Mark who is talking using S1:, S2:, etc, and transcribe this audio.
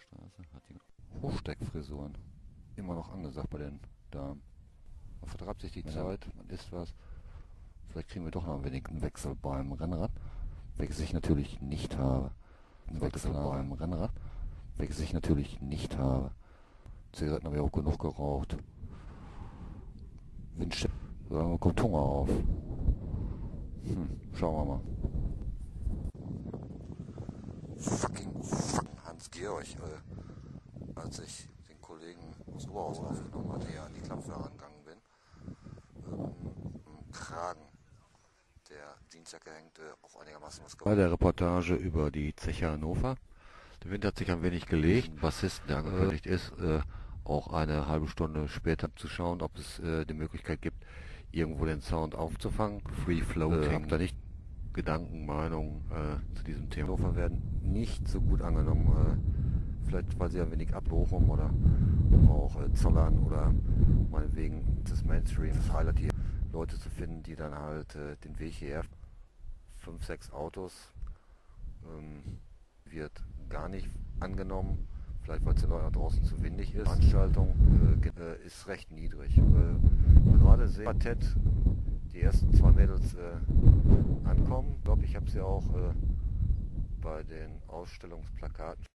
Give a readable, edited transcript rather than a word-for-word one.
S1: Straße hat die Hochsteckfrisuren. Immer noch angesagt bei den Damen. Man vertreibt sich die Zeit, man isst was. Vielleicht kriegen wir doch noch ein wenig einen Wechsel beim Rennrad, welches ich natürlich nicht habe. Einen Wechsel beim Rennrad, welches ich natürlich nicht habe. Zigaretten habe ich auch genug geraucht. Windschirm, da kommt Hunger auf. Schauen wir mal. Fucking Hans-Georg, als ich den Kollegen aus Oberhausen aufgenommen hatte, hier an die Klappe herangegangen bin, im Kragen der Jeansjacke hängt auch einigermaßen was bei der Reportage über die Zeche Hannover. Der Wind hat sich ein wenig gelegt. Bassisten, der angekündigt ist, auch eine halbe Stunde später zu schauen, ob es die Möglichkeit gibt, irgendwo den Sound aufzufangen. Free Floating. Hab da nicht Gedanken, Meinungen zu diesem Thema. Hannover werden nicht so gut angenommen. Vielleicht weil sie ein wenig Bochum oder auch Zollern oder meinetwegen das Mainstream Highlight hier Leute zu finden, die dann halt den Weg hierher 5, 6 Autos wird gar nicht angenommen. Vielleicht weil es den Leuten draußen zu windig ist. Die Veranstaltung ist recht niedrig. Gerade sehe Quartett, die ersten 2 Mädels ankommen. Ich glaube, ich habe sie auch bei den Ausstellungsplakaten